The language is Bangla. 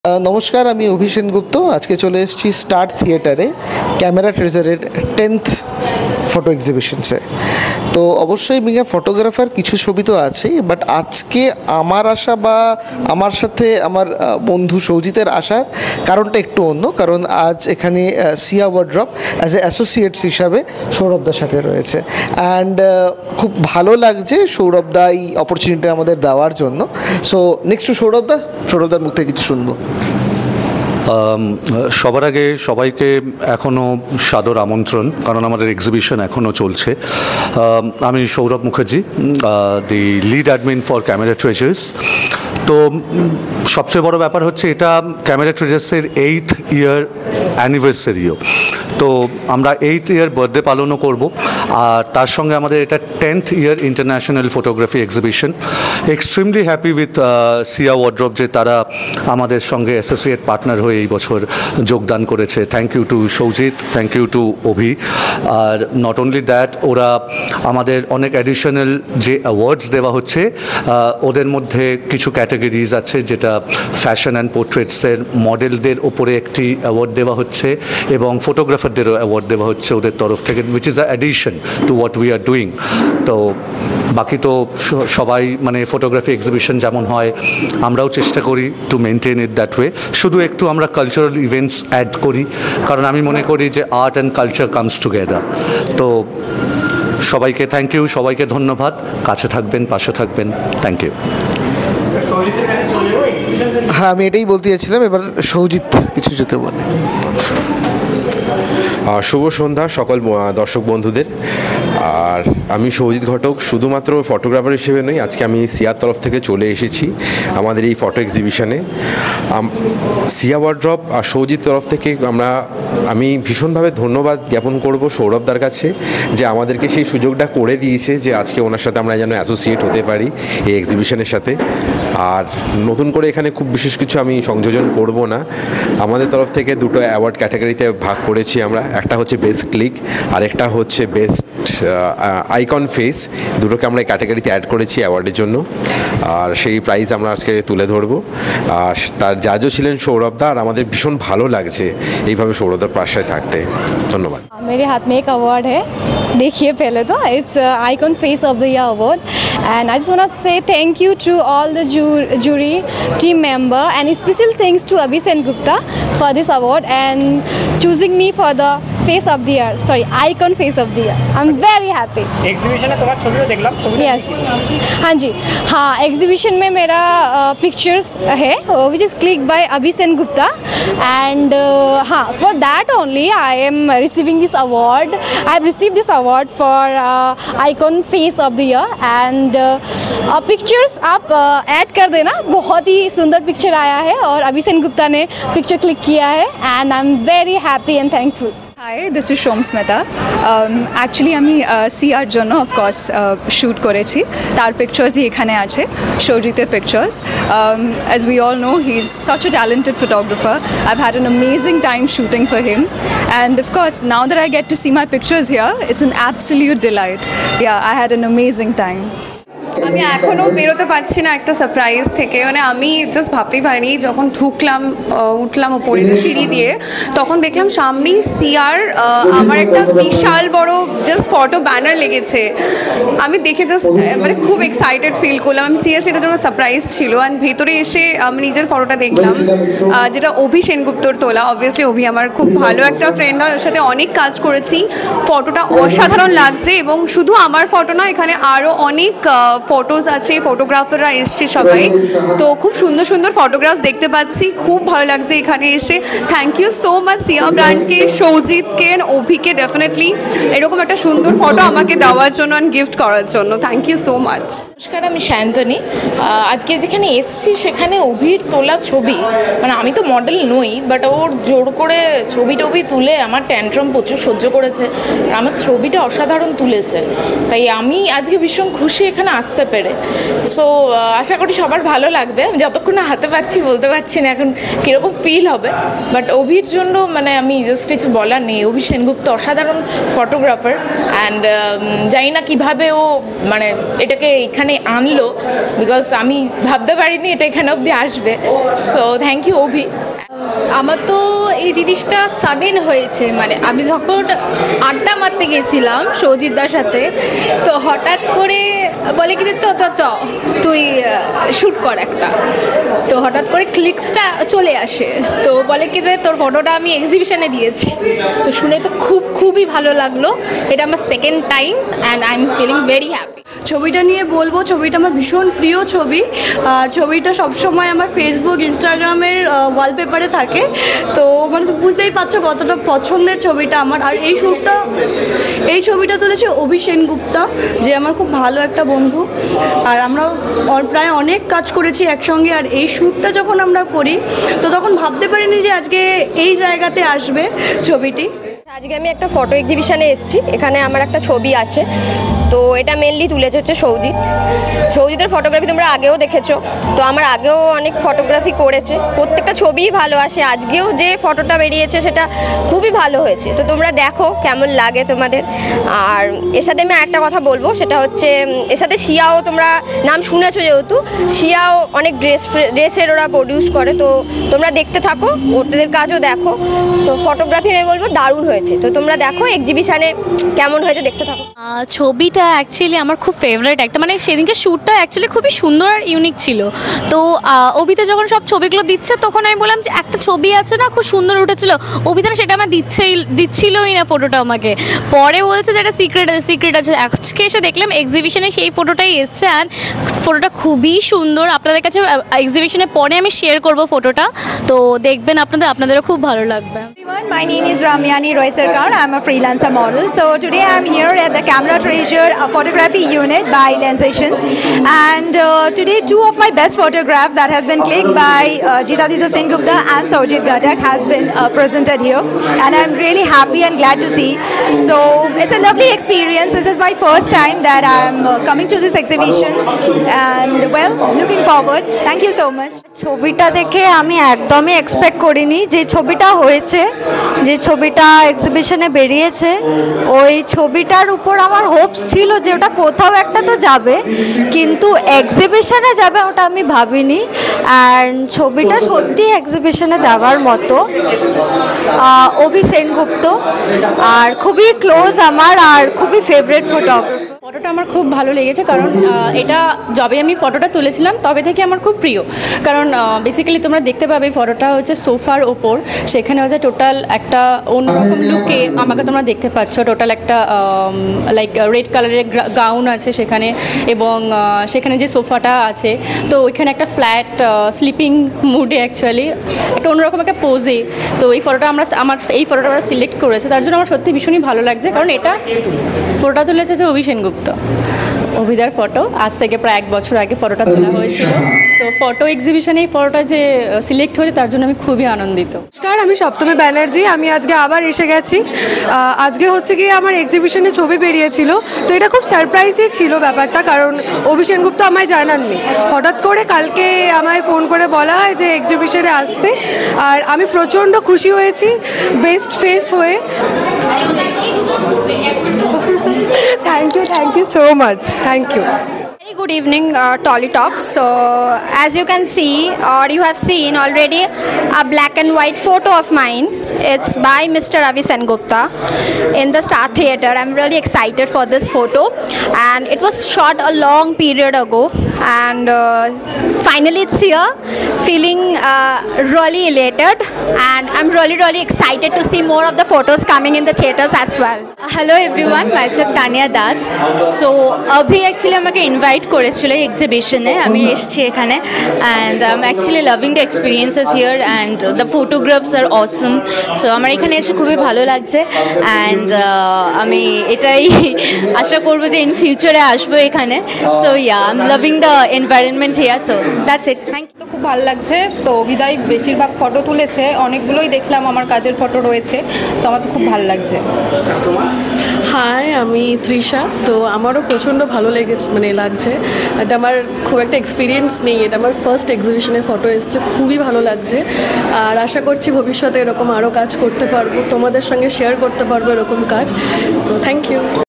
নমস্কার, আমি অভি সেনগুপ্ত। আজকে চলে এসেছি স্টার থিয়েটারে ক্যামেরা ট্রেজারের 10th ফটো এক্সিবিশনসে। তো অবশ্যই মিয়া ফটোগ্রাফার কিছু ছবি তো আছেই, বাট আজকে আমার আসা বা আমার সাথে আমার বন্ধু সৌজিতের আসার কারণটা একটু অন্য। কারণ আজ এখানে Siya wardrobe as a associates হিসাবে সৌরভদার সাথে রয়েছে। অ্যান্ড খুব ভালো লাগছে সৌরভদা এই অপরচুনিটি আমাদের দেওয়ার জন্য। সো নেক্সট টু সৌরভদার মুখ থেকে কিছু শুনবো। সবার আগে সবাইকে এখনও সাদর আমন্ত্রণ, কারণ আমাদের এক্সিবিশন এখনও চলছে। আমি Sourav Mukherjee, the lead admin for camera treasures. তো সবচেয়ে বড় ব্যাপার হচ্ছে এটা ক্যামেরা ট্রেজার্সের 8th ইয়ার অ্যানিভার্সারিও। তো আমরা 8th ইয়ার বার্থডে পালনও করব, আর তার সঙ্গে আমাদের এটা 10th year international photography exhibition. Extremely happy with Siya wardrobe যে তারা আমাদের সঙ্গে অ্যাসোসিয়েট পার্টনার হয়ে এই বছর যোগদান করেছে। Thank you to Soujit, thank you to Abhi. আর নট অনলি দ্যাট, ওরা আমাদের অনেক অ্যাডিশনাল যে অ্যাওয়ার্ডস দেওয়া হচ্ছে ওদের মধ্যে কিছু ক্যাটাগরিজ আছে, যেটা ফ্যাশন অ্যান্ড পোর্ট্রেটসের মডেলদের ওপরে একটি অ্যাওয়ার্ড দেওয়া হচ্ছে এবং ফটোগ্রাফারদেরও অ্যাওয়ার্ড দেওয়া হচ্ছে ওদের তরফ থেকে, which is a addition to what we are doing. তো বাকি তো সবাই মানে ফটোগ্রাফি এক্সিবিশন যেমন হয় আমরাও চেষ্টা করি to maintain it that way. শুধু একটু আমরা কালচারাল ইভেন্টস অ্যাড করি, কারণ আমি মনে করি যে art and culture comes together. তো সবাইকে থ্যাংক ইউ, সবাইকে ধন্যবাদ। কাছে থাকবেন, পাশে থাকবেন। Thank you. হ্যাঁ, আমি এটাই বলতে চাইছিলাম, এবার সৌজিত কিছু যেতে বলে। শুভ সন্ধ্যা সকল দর্শক বন্ধুদের। আর আমি সৌজিত ঘটক, শুধুমাত্র ফটোগ্রাফার হিসেবে নই, আজকে আমি সিয়ার তরফ থেকে চলে এসেছি আমাদের এই ফটো এক্সিবিশনে। সিয়া ওয়ার্ড্রপ আর সৌজিত তরফ থেকে আমি ভীষণভাবে ধন্যবাদ জ্ঞাপন করব সৌরভদার কাছে, যে আমাদেরকে সেই সুযোগটা করে দিয়েছে যে আজকে ওনার সাথে আমরা যেন অ্যাসোসিয়েট হতে পারি এই এক্সিবিশনের সাথে। আর নতুন করে এখানে খুব বিশেষ কিছু আমি সংযোজন করব না। আমাদের তরফ থেকে দুটো অ্যাওয়ার্ড ক্যাটাগরিতে ভাগ করেছি আমরা, একটা হচ্ছে বেস্ট ক্লিক আর একটা হচ্ছে বেস্ট আইকন ফেস। দুটোকে আমরা এই ক্যাটাগরিতে অ্যাড করেছি অ্যাওয়ার্ডের জন্য, আর সেই প্রাইজ আমরা আজকে তুলে ধরবো। আর তার জাজও ছিলেন সৌরভদা, আর আমাদের ভীষণ ভালো লাগছে এইভাবে সৌরভদার পাশে থাকতে। ধন্যবাদ। मेरे हाथ में एक अवार्ड है, देखिए पहले तो it's icon face of the year award, and I just want to say thank you to all the jury team member, and special thanks to Abhi Sengupta for this award and choosing me for the face of the year, sorry icon face of the year. I'm very happy. Exhibition में तुम्हारा छवि देखला यस, हाँ जी, हाँ एग्जीबिशन में मेरा पिक्चर्स है which is click by Abhi Sengupta, and हाँ for that only I am receiving this award. I have received this award for icon face of the year, and pictures आप ऐड कर देना, बहुत ही सुंदर पिक्चर आया है और अभी सेनगुप्ता ने पिक्चर क्लिक किया है, and I am very happy and thankful. Hi, this is Shom Smeta. Actually আমি সিআর জন্য অফকোর্স শ্যুট করেছি, তার পিকচার্সই এখানে আছে, সৌজিতের pictures. As we all know, he is such a talented photographer. I've had an amazing time shooting for him, and of course now that I get to see my pictures here, it's an absolute delight. Yeah, I had an amazing time. আমি এখনও বেরোতে পারছি না একটা সারপ্রাইজ থেকে। মানে আমি জাস্ট ভাবতেই পারিনি, যখন উঠলাম ওপরে সিঁড়ি দিয়ে, তখন দেখলাম সামনেই সিয়ার আমার একটা বিশাল বড় জাস্ট ফটো ব্যানার লেগেছে। আমি দেখে জাস্ট মানে খুব এক্সাইটেড ফিল করলাম। আমি সিরিয়াসলি এটার জন্য সারপ্রাইজ ছিল। অ্যান্ড ভেতরে এসে আমি নিজের ফটোটা দেখলাম, যেটা অভি সেনগুপ্তর তোলা। অবভিয়াসলি অভি আমার খুব ভালো একটা ফ্রেন্ড হয়, ওর সাথে অনেক কাজ করেছি। ফটোটা অসাধারণ লাগছে, এবং শুধু আমার ফটো না, এখানে আরও অনেক ফটোজ আছে, ফটোগ্রাফাররা এসছে সবাই। তো খুব সুন্দর সুন্দর ফটোগ্রাফস দেখতে পাচ্ছি, খুব ভালো লাগছে এখানে এসে। Thank you so much Siya ব্র্যান্ডকে, সৌজিতকে, অভিকে ডেফিনেটলি এরকম একটা সুন্দর ফটো আমাকে দেওয়ার জন্য অ্যান্ড গিফট করার জন্য। Thank you so much. নমস্কার, আমি সায়ন্তনী। আজকে যেখানে এসছি সেখানে অভির তোলা ছবি, মানে আমি তো মডেল নই, বাট ওর জোর করে ছবি টবি তুলে আমার ট্যান্ট্রাম প্রচুর সহ্য করেছে, আর আমার ছবিটা অসাধারণ তুলেছে। তাই আমি আজকে ভীষণ খুশি এখানে আসতে বুঝতে পেরে। সো আশা করি সবার ভালো লাগবে। আমি যতক্ষণ না হাতে পাচ্ছি বলতে পারছি না এখন কীরকম ফিল হবে, বাট অভির জন্য মানে আমি জাস্ট কিছু বলার নেই। অভি সেনগুপ্ত অসাধারণ ফটোগ্রাফার, অ্যান্ড জানি না কীভাবে ও মানে এটাকে এখানে আনলো, বিকজ আমি ভাবতে পারিনি এটা এখানে অবধি আসবে। So thank you Abhi. আমার তো এই জিনিসটা সাডেন হয়েছে, মানে আমি যখন আড্ডা মারতে গেছিলাম সৌজিতদার সাথে, তো হঠাৎ করে বলে কি যে চ চ চ তুই শ্যুট কর একটা, তো হঠাৎ করে ক্লিকসটা চলে আসে, তো বলে কি যে তোর ফটোটা আমি এক্সিবিশনে দিয়েছি। তো শুনে তো খুবই ভালো লাগলো। এটা আমার second time and I am feeling very happy. ছবিটা নিয়ে বলবো, ছবিটা আমার ভীষণ প্রিয় ছবি, আর ছবিটা সবসময় আমার ফেসবুক ইনস্টাগ্রামের ওয়ালপেপারে থাকে, তো মানে বুঝতেই পারছো কতটা পছন্দের ছবিটা আমার। আর এই ছবিটা তুলেছে অভি সেনগুপ্তা, যে আমার খুব ভালো একটা বন্ধু, আর আমরা প্রায় অনেক কাজ করেছি একসঙ্গে। আর এই শ্যুটটা যখন আমরা করি তো তখন ভাবতে পারিনি যে আজকে এই জায়গাতে আসবে ছবিটি। আজকে আমি একটা ফটো এক্সিবিশনে এসেছি, এখানে আমার একটা ছবি আছে, তো এটা মেনলি তুলেছে হচ্ছে সৌজিতের ফটোগ্রাফি তোমরা আগেও দেখেছো, তো আমার আগেও অনেক ফটোগ্রাফি করেছে, প্রত্যেকটা ছবিই ভালো আসে। আজকেও যে ফটোটা বেরিয়েছে সেটা খুবই ভালো হয়েছে, তো তোমরা দেখো কেমন লাগে তোমাদের। আর এর সাথে আমি একটা কথা বলবো, সেটা হচ্ছে এর সাথে শিয়াও তোমরা নাম শুনেছো, যেহেতু শিয়াও অনেক ড্রেসের ওরা প্রডিউস করে, তো তোমরা দেখতে থাকো, ওদের কাজও দেখো। তো ফটোগ্রাফি আমি বলবো দারুণ হয়েছে, তো তোমরা দেখো এক্সিবিশনে কেমন হয়েছে দেখতে থাকো। ছবিটা অ্যাকচুয়ালি আমার খুব ফেভারিট একটা, মানে সেদিনকে শ্যুটটা অ্যাকচুয়ালি খুবই সুন্দর আর ইউনিক ছিল। তো অভিতে যখন সব ছবিগুলো দিচ্ছে তখন আমি বললাম যে একটা ছবি আছে না খুব সুন্দর উঠেছিল, অভিতে না সেটা আমার দিচ্ছিলই না ফটোটা আমাকে। পরে বলছে যে একটা সিক্রেট আছে, আজকে এসে দেখলাম এক্সিবিশনে সেই ফটোটাই এসছে, আর ফটোটা খুবই সুন্দর। আপনাদের কাছে এক্সিবিশনের পরে আমি শেয়ার করব ফটোটা, তো দেখবেন আপনাদেরও খুব ভালো লাগবে। My name is Ramyani Roy Sarkar. I'm a freelancer model. So today I'm here at the Camera Treasure photography unit by Lensation, and today two of my best photographs that has been clicked by Jitadita Sengupta and Saujit Ghatak has been presented here, and I'm really happy and glad to see. So it's a lovely experience. This is my first time that I'm coming to this exhibition, and well, looking forward. Thank you so much. ছবিটা দেখে আমি একদমই এক্সপেক্ট করিনি যে ছবিটা হয়েছে, যে ছবিটা এক্সিবিশনে বেরিয়েছে, ওই ছবিটার উপর আমার হোপস ছিল যে ওটা কোথাও একটা তো যাবে, কিন্তু এক্সিবিশনে যাবে ওটা আমি ভাবিনি। অ্যান্ড ছবিটা সত্যি এক্সিবিশনে দেওয়ার মতো। অভি সেনগুপ্ত আর খুবই ক্লোজ আমার, আর খুবই ফেভারিট ফটোগ্রাফার। ফটোটা আমার খুব ভালো লেগেছে, কারণ এটা যবে আমি ফটোটা তুলেছিলাম তবে থেকে আমার খুব প্রিয়। কারণ বেসিক্যালি তোমরা দেখতে পাবে ফটোটা হচ্ছে সোফার ওপর, সেখানে হচ্ছে টোটাল একটা অন্যরকম লুকে আমাকে তোমরা দেখতে পাচ্ছ। টোটাল একটা লাইক রেড কালারের গাউন আছে সেখানে, এবং সেখানে যে সোফাটা আছে তো ওইখানে একটা ফ্ল্যাট স্লিপিং মুডে অ্যাকচুয়ালি একটা অন্যরকম একটা পোজে। তো এই ফটোটা আমার ফটোটা সিলেক্ট করেছে, তার জন্য আমার সত্যি ভীষণই ভালো লাগছে। কারণ এটা ফটোটা তুলেছে যে অভি সেনগুপ্ত, অভিদার ফটো। আজ থেকে প্রায় 1 বছর আগে ফটোটা তোলা হয়েছিল, তো ফটো এক্সিবিশনে এই ফটোটা যে সিলেক্ট হয়েছে তার জন্য আমি খুবই আনন্দিত। নমস্কার, আমি সপ্তমী ব্যানার্জি। আমি আজকে আবার এসে গেছি। আজকে হচ্ছে কি আমার এক্সিবিশনে ছবি বেরিয়েছিল, তো এটা খুব সারপ্রাইজই ছিল ব্যাপারটা, কারণ অভি সেনগুপ্ত আমায় জানাননি। হঠাৎ করে কালকে আমায় ফোন করে বলা হয় যে এক্সিবিশনে আসতে, আর আমি প্রচণ্ড খুশি হয়েছি বেস্ট ফেস হয়ে। Thank you so much. Thank you. Very good evening, Tolly Talks. So as you can see, or you have seen already, a black and white photo of mine. It's by Mr. Ravi Sengupta in the Star Theatre. I'm really excited for this photo, and it was shot a long period ago, and finally it's here. Feeling really elated, and I'm really excited to see more of the photos coming in the theatres as well. Hello everyone, myself Tanya Das. So Abhi actually আমাকে ইনভাইট করেছিল এক্সিবিশনে, আমি এসেছি এখানে, and I'm actually loving the experiences here, and the photographs are awesome. So আমার এখানে এসে খুবই ভালো লাগছে, and আমি এটাই আশা করব যে ইন ফিউচারে আসবো এখানে। So yeah, I'm loving the environment here. So that's it. Thank you. তো খুব ভালো লাগছে। তো অভিদাই বেশিরভাগ ফটো তুলেছে, অনেকগুলোই দেখলাম আমার কাজের ফটো রয়েছে, তো আমার তো খুব ভালো লাগছে। হাই, আমি তৃষা। তো আমারও প্রচণ্ড ভালো লেগেছে, মানে লাগছে। এটা আমার খুব একটা এক্সপিরিয়েন্স নেই, এটা আমার ফার্স্ট এক্সিবিশনে ফটো এসছে, খুবই ভালো লাগছে। আর আশা করছি ভবিষ্যতে এরকম আরও কাজ করতে পারবো, তোমাদের সঙ্গে শেয়ার করতে পারবো এরকম কাজ। তো থ্যাংক ইউ।